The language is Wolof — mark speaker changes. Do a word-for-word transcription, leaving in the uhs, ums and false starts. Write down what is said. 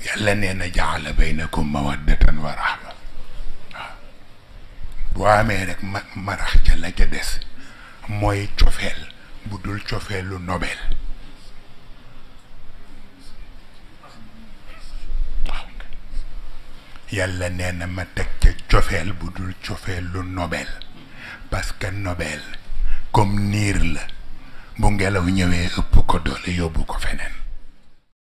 Speaker 1: yàlla nee na jaala baynakum mawaddatan wa rahma waaw boo amee rek ma marax ca la ca des mooy cofeel bu dul cofeelu nobel waaw yàlla nee na ma teg ca cofeel bu dul cofeelu nobel parce que nobel comme niir la bu ngelaw ñëwee ëpp ko doole yóbbu ko feneen